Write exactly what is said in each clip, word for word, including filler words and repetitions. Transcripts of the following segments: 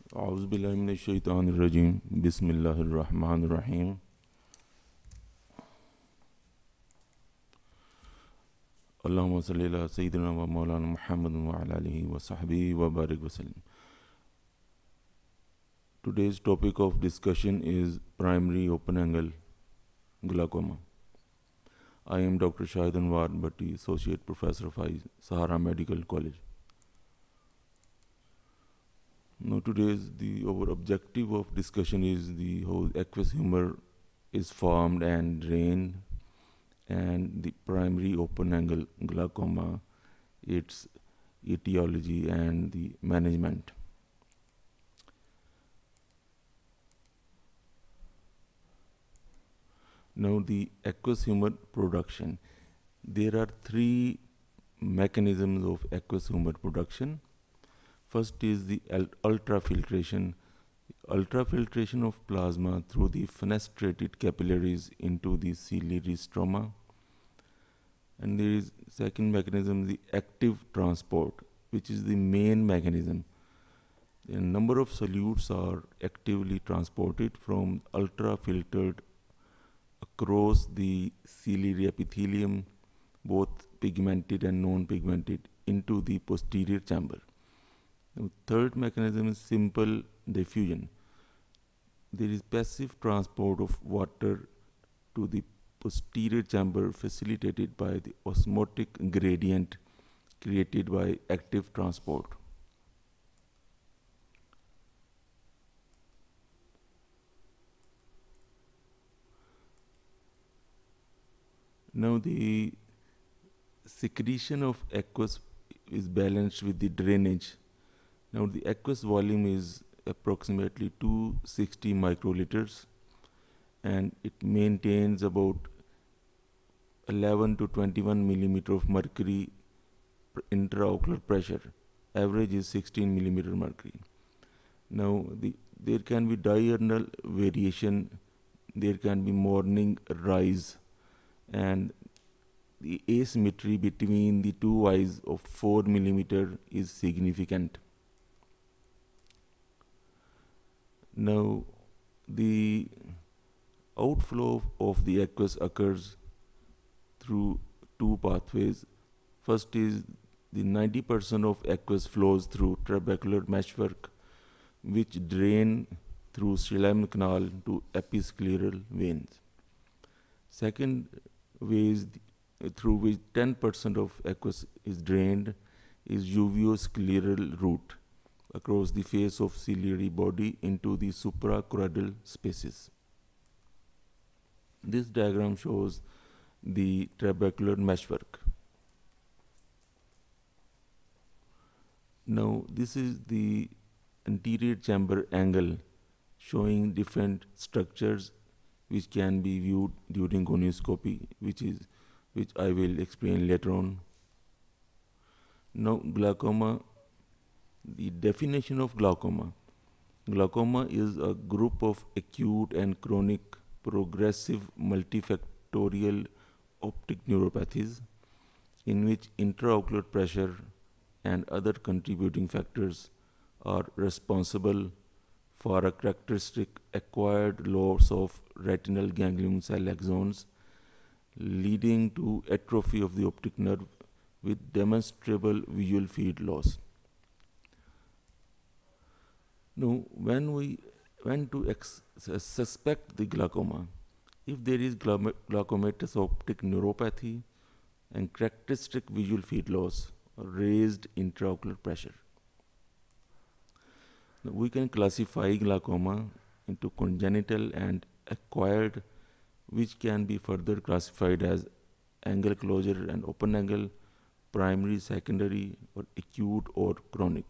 أعوذ بالله من الشيطان الرجيم بسم الله الرحمن الرحيم اللهم صل على سيدنا ومولانا محمد وعلى آله وصحبه وبارك وسلم. Today's topic of discussion is primary open angle glaucoma. I am Doctor Shahid Anwar Bhatti, Associate Professor of Sahara Medical College. Now today's the our objective of discussion is the how aqueous humor is formed and drained, and the primary open angle glaucoma, its etiology and the management. Now the aqueous humor production. There are three mechanisms of aqueous humor production. First is the ultrafiltration. Ultrafiltration of plasma through the fenestrated capillaries into the ciliary stroma. And there is second mechanism, the active transport, which is the main mechanism. A number of solutes are actively transported from ultrafiltered across the ciliary epithelium, both pigmented and non-pigmented, into the posterior chamber. The third mechanism is simple diffusion. There is passive transport of water to the posterior chamber facilitated by the osmotic gradient created by active transport. Now the secretion of aqueous is balanced with the drainage. Now the aqueous volume is approximately two hundred sixty microliters, and it maintains about eleven to twenty-one millimeter of mercury intraocular pressure. Average is sixteen millimeter mercury. Now the there can be diurnal variation, there can be morning rise, and the asymmetry between the two eyes of four millimeter is significant. Now the outflow of the aqueous occurs through two pathways. First is the ninety percent of aqueous flows through trabecular meshwork, which drain through Schlemm canal to episcleral veins. Second way is the, through which ten percent of aqueous is drained is uveoscleral route across the face of ciliary body into the suprachoroidal spaces. This diagram shows the trabecular meshwork. Now this is the anterior chamber angle showing different structures which can be viewed during gonioscopy, which is which I will explain later on. Now glaucoma, the definition of glaucoma. Glaucoma is a group of acute and chronic progressive multifactorial optic neuropathies in which intraocular pressure and other contributing factors are responsible for a characteristic acquired loss of retinal ganglion cell axons, leading to atrophy of the optic nerve with demonstrable visual field loss. Now, when we when to ex- suspect the glaucoma, if there is glaucomatous optic neuropathy and characteristic visual field loss or raised intraocular pressure. Now, we can classify glaucoma into congenital and acquired, which can be further classified as angle closure and open angle, primary, secondary, or acute or chronic.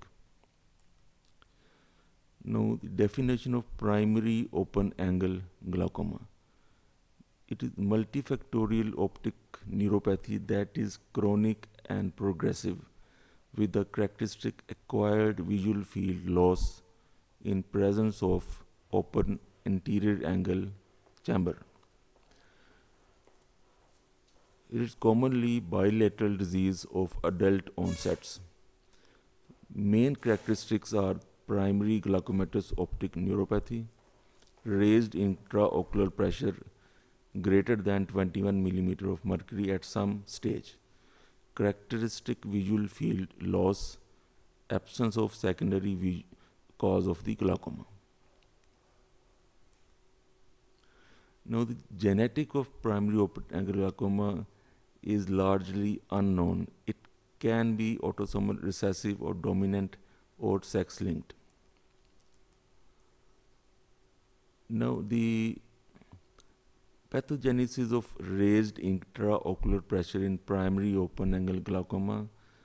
Now the definition of primary open angle glaucoma. It is multifactorial optic neuropathy that is chronic and progressive with the characteristic acquired visual field loss in presence of open anterior angle chamber. It is commonly bilateral disease of adult onsets. Main characteristics are primary glaucomatous optic neuropathy, raised intraocular pressure greater than twenty-one millimeter of mercury at some stage, characteristic visual field loss, absence of secondary cause of the glaucoma. Now, the genetic of primary open-angle glaucoma is largely unknown. It can be autosomal recessive or dominant or sex-linked. Now, the pathogenesis of raised intraocular pressure in primary open-angle glaucoma.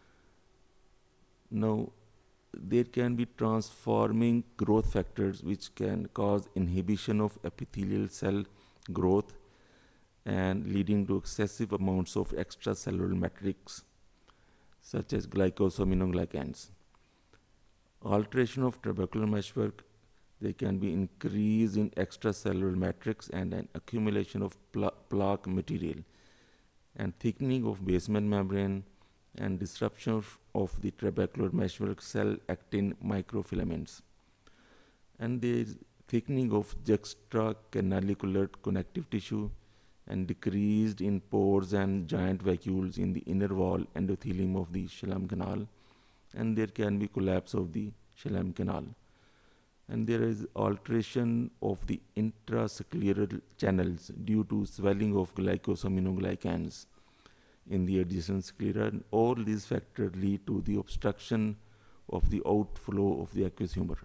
Now, there can be transforming growth factors which can cause inhibition of epithelial cell growth and leading to excessive amounts of extracellular matrix such as glycosaminoglycans. Alteration of trabecular meshwork, there can be increase in extracellular matrix and an accumulation of pla plaque material, and thickening of basement membrane and disruption of, of the trabecular meshwork cell actin microfilaments. And there is thickening of juxtacanalicular connective tissue and decreased in pores and giant vacuoles in the inner wall endothelium of the Schlemm canal, and there can be collapse of the Schlemm canal. And there is alteration of the intrascleral channels due to swelling of glycosaminoglycans in the adjacent sclera, and all these factors lead to the obstruction of the outflow of the aqueous humor.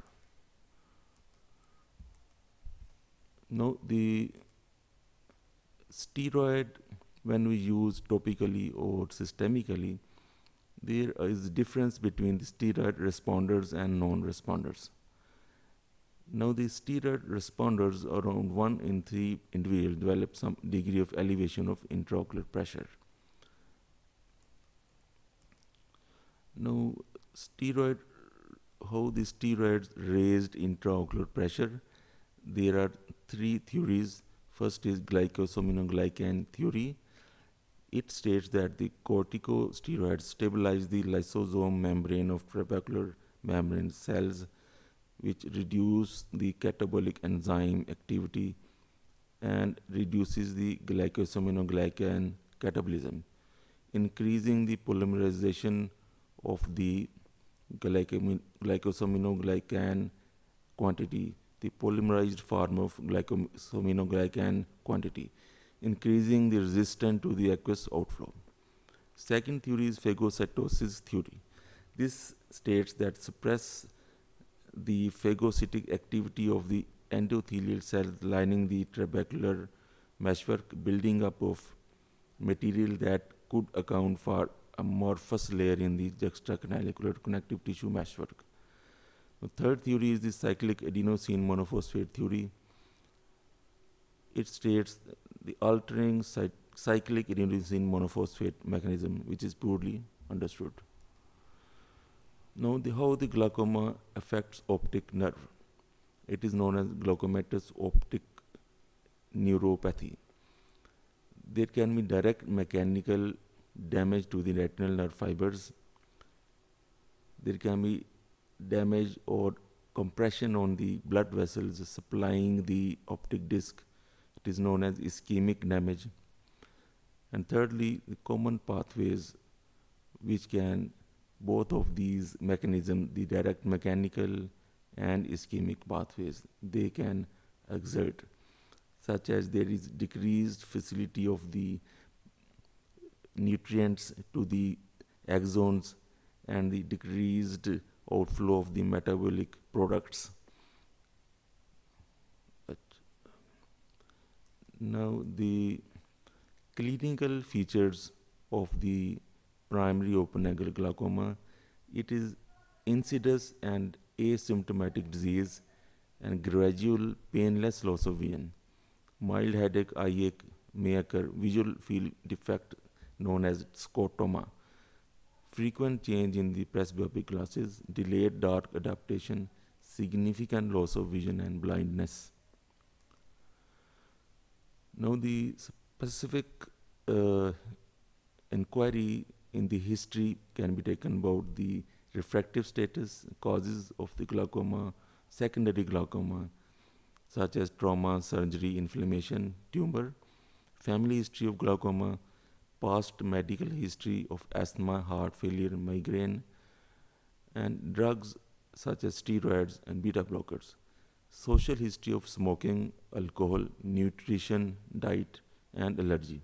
Now, the steroid, when we use topically or systemically, there is difference between the steroid responders and non-responders. Now, the steroid responders, around one in three individuals develop some degree of elevation of intraocular pressure. Now, steroid, how the steroids raised intraocular pressure, there are three theories. First is glycosaminoglycan theory. It states that the corticosteroids stabilize the lysosome membrane of trabecular membrane cells, which reduce the catabolic enzyme activity and reduces the glycosaminoglycan catabolism, increasing the polymerization of the glycosaminoglycan quantity, the polymerized form of glycosaminoglycan quantity, increasing the resistance to the aqueous outflow. Second theory is phagocytosis theory. This states that suppress the phagocytic activity of the endothelial cells lining the trabecular meshwork, building up of material that could account for amorphous layer in the juxtacanalicular connective tissue meshwork. The third theory is the cyclic adenosine monophosphate theory. It states the altering cy cyclic adenosine monophosphate mechanism, which is poorly understood. Now, the, how the glaucoma affects optic nerve. It is known as glaucomatous optic neuropathy. There can be direct mechanical damage to the retinal nerve fibers. There can be damage or compression on the blood vessels supplying the optic disc. It is known as ischemic damage. And thirdly, the common pathways which can, both of these mechanisms, the direct mechanical and ischemic pathways, they can exert, such as there is decreased facility of the nutrients to the axons and the decreased outflow of the metabolic products. But now, the clinical features of the primary open-angle glaucoma, it is insidious and asymptomatic disease and gradual painless loss of vision. Mild headache, eye ache may occur, visual field defect known as scotoma, frequent change in the presbyopic glasses, delayed dark adaptation, significant loss of vision and blindness. Now, the specific uh, inquiry in the history can be taken about the refractive status, causes of the glaucoma, secondary glaucoma, such as trauma, surgery, inflammation, tumor, family history of glaucoma, past medical history of asthma, heart failure, migraine, and drugs such as steroids and beta blockers, social history of smoking, alcohol, nutrition, diet, and allergy.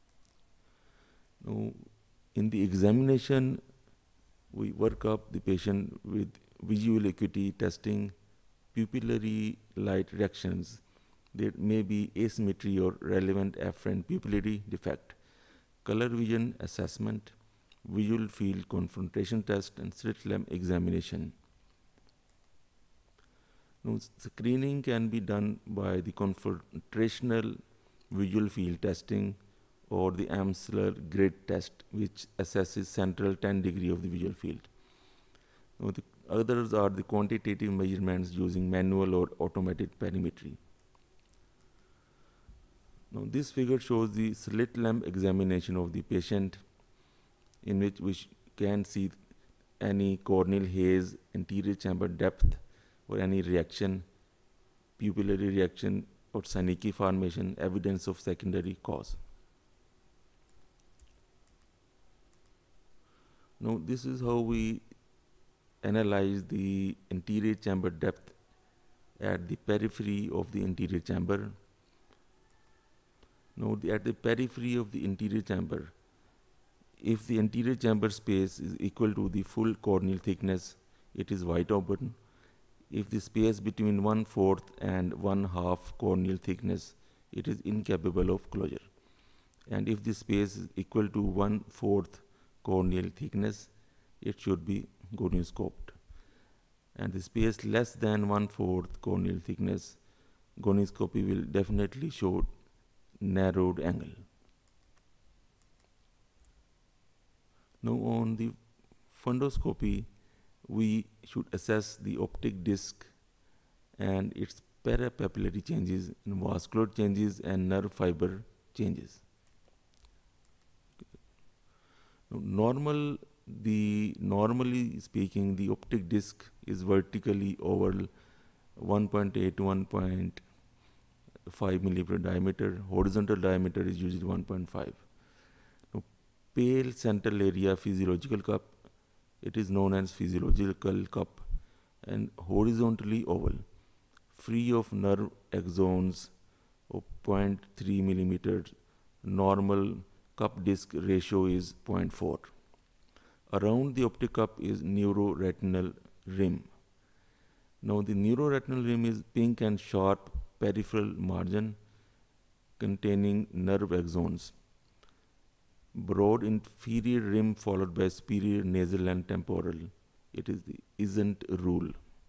Now, in the examination, we work up the patient with visual acuity testing, pupillary light reactions. There may be asymmetry or relevant afferent pupillary defect, color vision assessment, visual field confrontation test, and slit lamp examination. Now, screening can be done by the confrontational visual field testing or the Amsler grid test, which assesses central ten degree of the visual field. Now, the others are the quantitative measurements using manual or automated perimetry. Now, this figure shows the slit lamp examination of the patient, in which we can see any corneal haze, anterior chamber depth, or any reaction, pupillary reaction, or Seineke formation, evidence of secondary cause. Now, this is how we analyze the anterior chamber depth at the periphery of the anterior chamber. Now, the, at the periphery of the anterior chamber, if the anterior chamber space is equal to the full corneal thickness, it is wide open. If the space between one fourth and one half corneal thickness, it is incapable of closure. And if the space is equal to one fourth corneal thickness, it should be gonioscoped. And the space less than one fourth corneal thickness, gonioscopy will definitely show narrowed angle. Now, on the fundoscopy, we should assess the optic disc and its parapapillary changes, and vascular changes, and nerve fiber changes. Now, normal, the normally speaking, the optic disc is vertically oval, one point eight to one point five millimeter diameter. Horizontal diameter is usually one point five. Now, pale central area physiological cup, it is known as physiological cup, and horizontally oval, free of nerve axons of zero point three millimeters. Normal cup disc ratio is zero point four. Around the optic cup is neuroretinal rim. Now, the neuroretinal rim is pink and sharp peripheral margin containing nerve axons. Broad inferior rim followed by superior nasal and temporal. It is the isn't rule.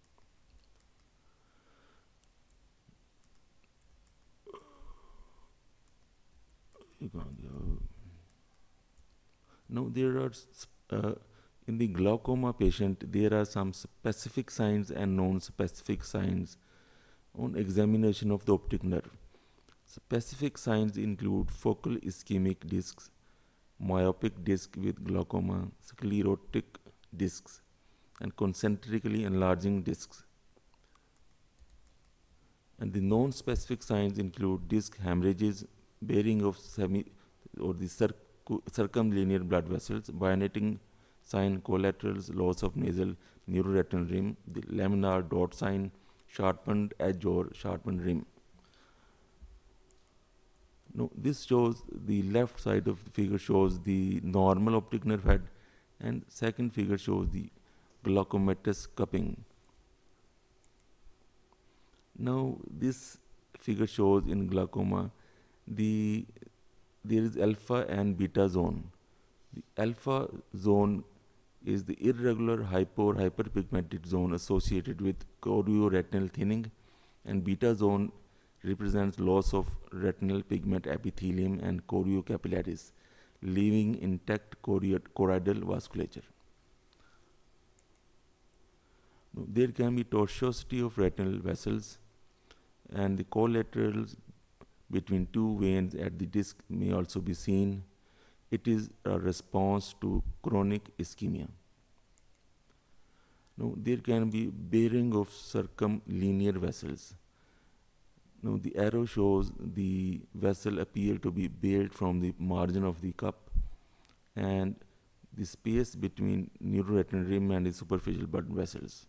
Now, there are uh, in the glaucoma patient, there are some specific signs and non-specific signs on examination of the optic nerve. Specific signs include focal ischemic discs, myopic disc with glaucoma, sclerotic discs, and concentrically enlarging discs. And the non-specific signs include disc hemorrhages, bearing of semi or the circu circumlinear blood vessels, bionating sign, collaterals, loss of nasal neuroretinal rim, the laminar dot sign, sharpened edge or sharpened rim. Now, this shows the left side of the figure shows the normal optic nerve head, and second figure shows the glaucomatous cupping. Now, this figure shows in glaucoma the there is alpha and beta zone. The alpha zone is the irregular hypo or hyperpigmented zone associated with chorioretinal thinning, and beta zone represents loss of retinal pigment epithelium and choriocapillaris, leaving intact choroidal vasculature. Now, there can be tortuosity of retinal vessels, and the collaterals between two veins at the disc may also be seen. It is a response to chronic ischemia. Now, there can be bearing of circumlinear vessels. Now, the arrow shows the vessel appear to be bared from the margin of the cup, and the space between neuroretinal rim and the superficial blood vessels.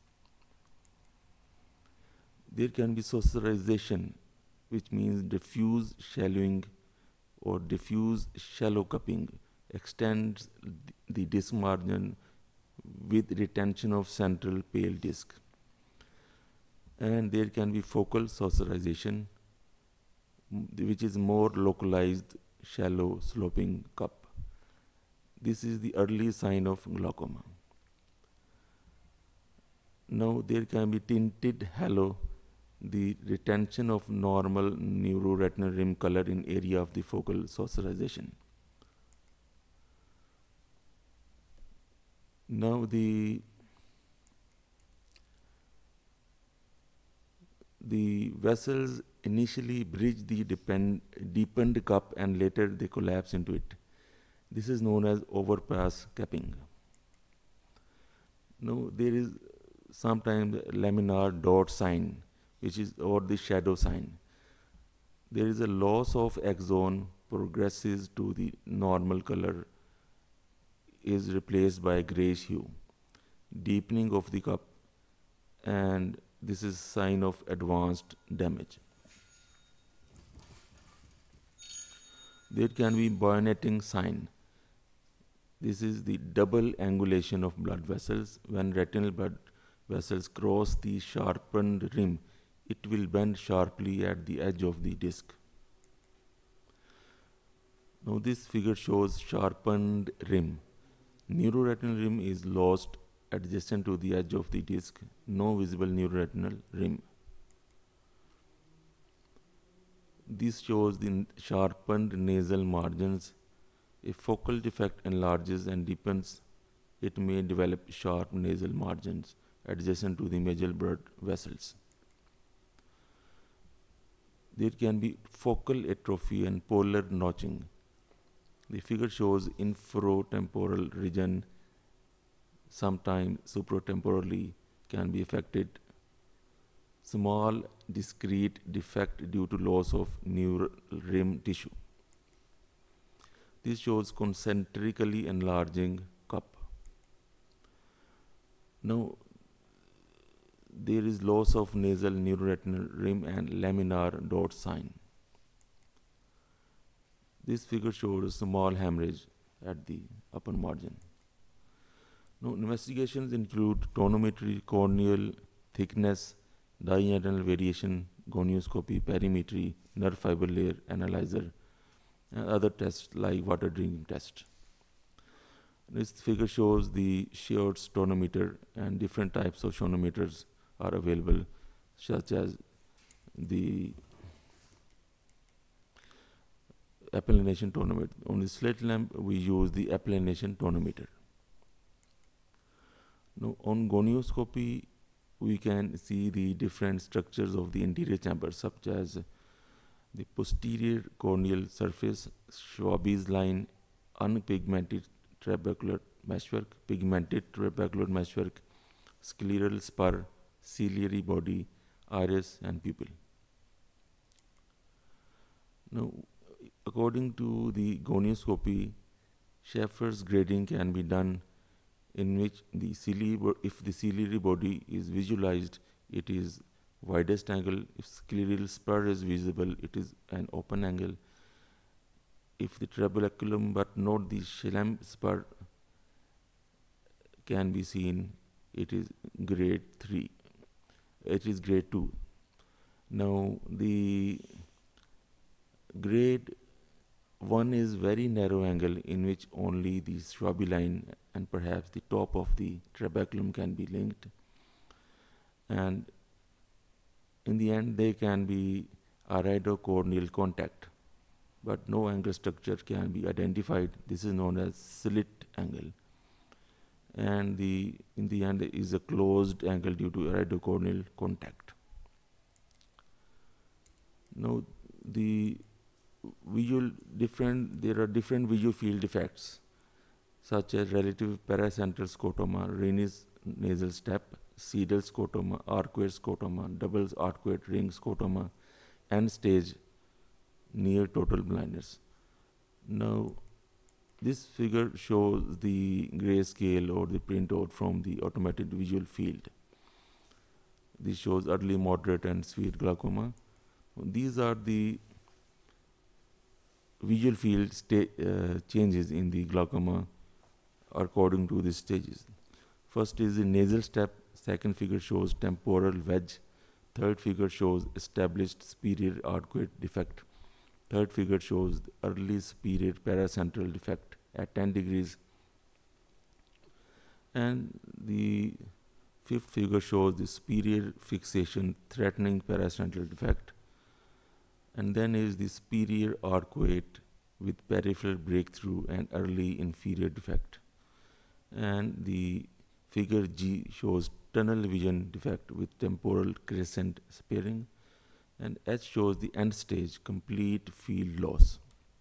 There can be saucerization, which means diffuse shallowing or diffuse shallow cupping, extends the disc margin with retention of central pale disc. And there can be focal saucerization, which is more localized shallow sloping cup. This is the early sign of glaucoma. Now there can be tinted halo, the retention of normal neuroretinal rim color in area of the focal saucerization. Now the the vessels initially bridge the depend, deepened cup and later they collapse into it. This is known as overpass capping. Now there is sometimes laminar dot sign, which is or the shadow sign. There is a loss of axon progresses to the normal color is replaced by grayish hue, deepening of the cup, and this is sign of advanced damage. There can be bayoneting sign. This is the double angulation of blood vessels. When retinal blood vessels cross the sharpened rim, it will bend sharply at the edge of the disc. Now this figure shows sharpened rim. Neuroretinal rim is lost adjacent to the edge of the disc, no visible neuroretinal rim. This shows the sharpened nasal margins. If focal defect enlarges and deepens, it may develop sharp nasal margins adjacent to the major blood vessels. There can be focal atrophy and polar notching. The figure shows infratemporal region, sometimes supratemporally, can be affected. Small discrete defect due to loss of neural rim tissue. This shows concentrically enlarging cup. Now, there is loss of nasal neuroretinal rim and laminar dot sign. This figure shows a small hemorrhage at the upper margin. Now, investigations include tonometry, corneal thickness, diurnal variation, gonioscopy, perimetry, nerve fiber layer analyzer, and other tests like water drinking test. This figure shows the Sheard's tonometer, and different types of tonometers are available, such as the applanation tonometer. On the slit lamp, we use the applanation tonometer. Now, on gonioscopy, we can see the different structures of the anterior chamber, such as the posterior corneal surface, Schwabe's line, unpigmented trabecular meshwork, pigmented trabecular meshwork, scleral spur, ciliary body, iris, and pupil. Now, according to the gonioscopy, Schaeffer's grading can be done, in which the ciliary, if the ciliary body is visualized, it is widest angle. If scleral spur is visible, it is an open angle. If the trabeculum but not the Schelem spur can be seen, it is grade three. It is grade two. Now the grade one is very narrow angle, in which only the Schwabe line and perhaps the top of the trabeculum can be linked, and in the end they can be iridocorneal contact, but no angle structure can be identified. This is known as slit angle, and the in the end is a closed angle due to iridocorneal contact. Now the visual different there are different visual field defects, such as relative paracentral scotoma, Raynaud's nasal step, sedal scotoma, arcuate scotoma, double arcuate ring scotoma, end stage near total blindness. Now, this figure shows the grayscale or the printout from the automated visual field. This shows early, moderate, and severe glaucoma. These are the visual field uh, changes in the glaucoma according to these stages. First is the nasal step. Second figure shows temporal wedge. Third figure shows established superior arcuate defect. Third figure shows the early superior paracentral defect at ten degrees. And the fifth figure shows the superior fixation threatening paracentral defect. And then is the superior arcuate with peripheral breakthrough and early inferior defect. And the figure G shows tunnel vision defect with temporal crescent sparing. And H shows the end stage complete field loss.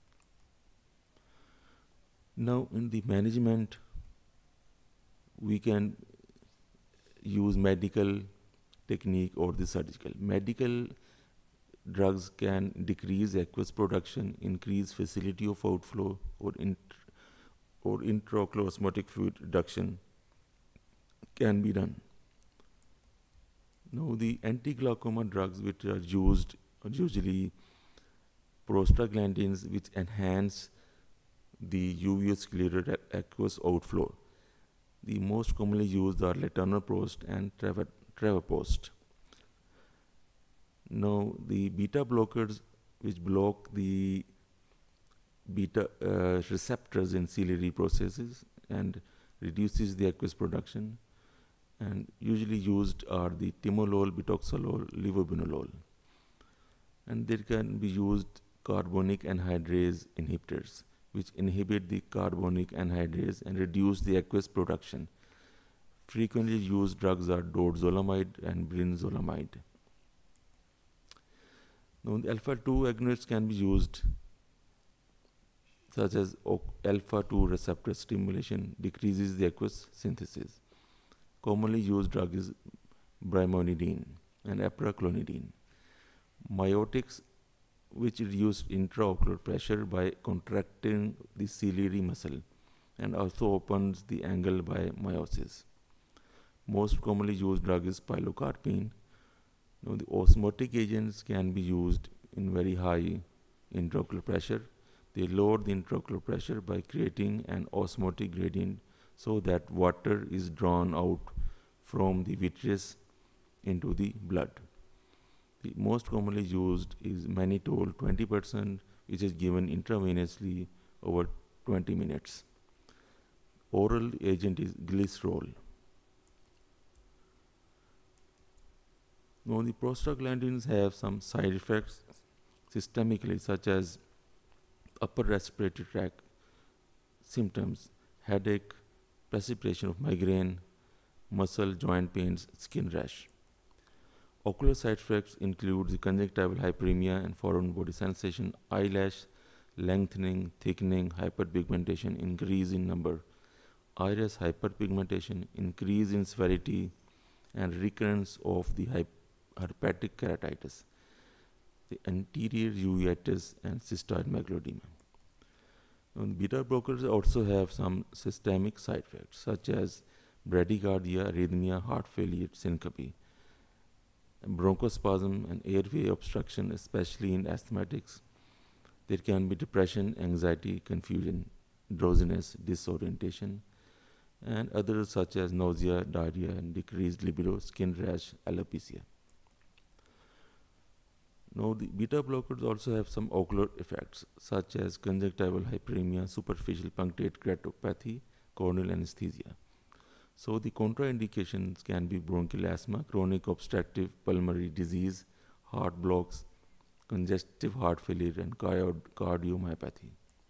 Now in the management, we can use medical technique or the surgical. Medical drugs can decrease aqueous production, increase facility of outflow, or, int or intraocular osmotic fluid reduction can be done. Now the anti-glaucoma drugs which are used are usually prostaglandins, which enhance the uveioscleral aqueous outflow. The most commonly used are latanoprost and travoprost. Now the beta blockers, which block the beta uh, receptors in ciliary processes and reduces the aqueous production, and usually used are the timolol, bitoxolol, levobinolol. And there can be used carbonic anhydrase inhibitors, which inhibit the carbonic anhydrase and reduce the aqueous production. Frequently used drugs are dorzolamide and brinzolamide. Now, the alpha two agonists can be used, such as alpha two receptor stimulation decreases the aqueous synthesis. Commonly used drug is brimonidine and apraclonidine. Miotics, which reduce intraocular pressure by contracting the ciliary muscle and also opens the angle by meiosis. Most commonly used drug is pilocarpine. Now, the osmotic agents can be used in very high intraocular pressure. They lower the intraocular pressure by creating an osmotic gradient so that water is drawn out from the vitreous into the blood. The most commonly used is mannitol twenty percent, which is given intravenously over twenty minutes. Oral agent is glycerol. Now, the prostaglandins have some side effects systemically, such as upper respiratory tract symptoms, headache, precipitation of migraine, muscle, joint pains, skin rash. Ocular side effects include the conjunctival hyperemia and foreign body sensation, eyelash lengthening, thickening, hyperpigmentation, increase in number, iris hyperpigmentation, increase in severity, and recurrence of the herpetic keratitis, the anterior uveitis, and cystoid megalodema. Now, beta blockers also have some systemic side effects, such as bradycardia, arrhythmia, heart failure, syncope, bronchospasm, and airway obstruction, especially in asthmatics. There can be depression, anxiety, confusion, drowsiness, disorientation, and others such as nausea, diarrhea, and decreased libido, skin rash, alopecia. Now, the beta blockers also have some ocular effects, such as conjunctival hyperemia, superficial punctate keratopathy, corneal anesthesia. So, the contraindications can be bronchial asthma, chronic obstructive pulmonary disease, heart blocks, congestive heart failure, and cardiomyopathy.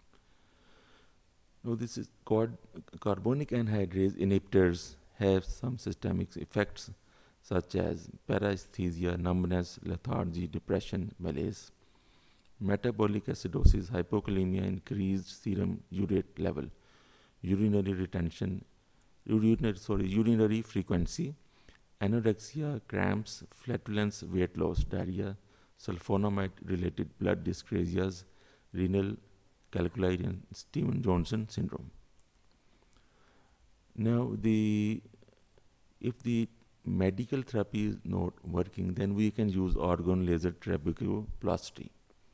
Now, this is carbonic anhydrase inhibitors have some systemic effects, such as paresthesia, numbness, lethargy, depression, malaise, metabolic acidosis, hypokalemia, increased serum urate level, urinary retention, urinary, sorry, urinary frequency, anorexia, cramps, flatulence, weight loss, diarrhea, sulfonamide-related blood dyscrasias, renal calculi, and Stevens-Johnson syndrome. Now, the if the medical therapy is not working, then we can use organ laser trabeculoplasty.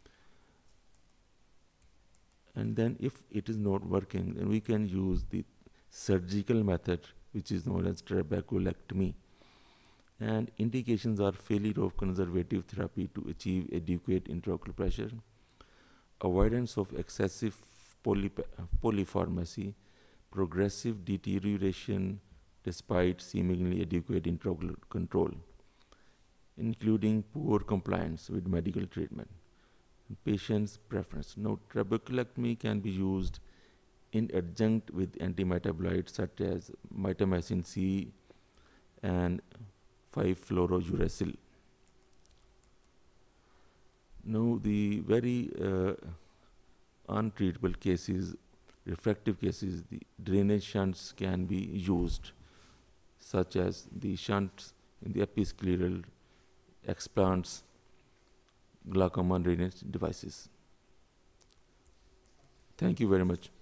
And then if it is not working, then we can use the surgical method, which is known as trabeculectomy. And indications are failure of conservative therapy to achieve adequate intraocular pressure, avoidance of excessive poly polypharmacy, progressive deterioration despite seemingly adequate intraocular control, including poor compliance with medical treatment. Patient's preference. Now, trabeculectomy can be used in adjunct with antimetabolites such as mitomycin C and five fluorouracil. Now, the very uh, untreatable cases, refractive cases, the drainage shunts can be used, such as the shunts in the episcleral explants, glaucoma drainage devices. Thank you very much.